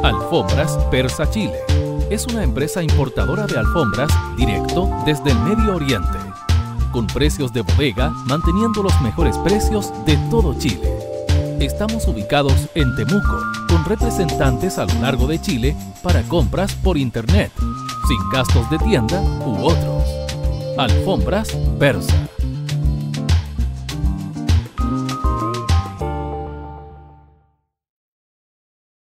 Alfombras Persa Chile. Es una empresa importadora de alfombras directo desde el Medio Oriente, con precios de bodega, manteniendo los mejores precios de todo Chile. Estamos ubicados en Temuco, con representantes a lo largo de Chile para compras por internet, sin gastos de tienda u otros. Alfombras Persa.